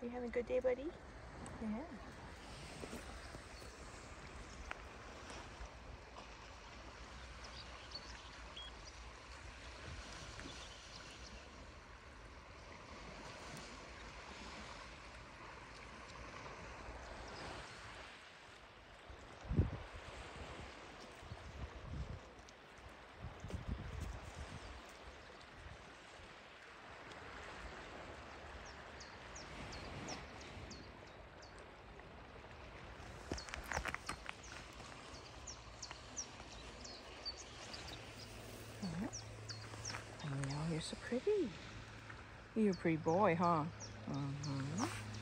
You having a good day, buddy? Yeah. I know, you're so pretty. You're a pretty boy, huh? Mm-hmm.